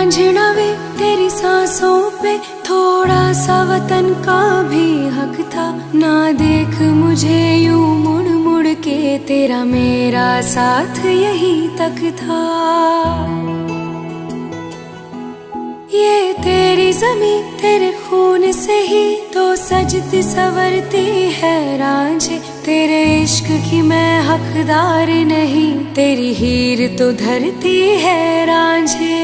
रांझना वे तेरी सांसों पे थोड़ा सा वतन का भी हक था। ना देख मुझे यूं मुड़ मुड़ के, तेरा मेरा साथ यही तक था। ये तेरी ज़मीं तेरे खून से ही तो सजती संवरती है रांझे। तेरे इश्क की मैं हकदार नहीं, तेरी हीर तो धरती है रांझे।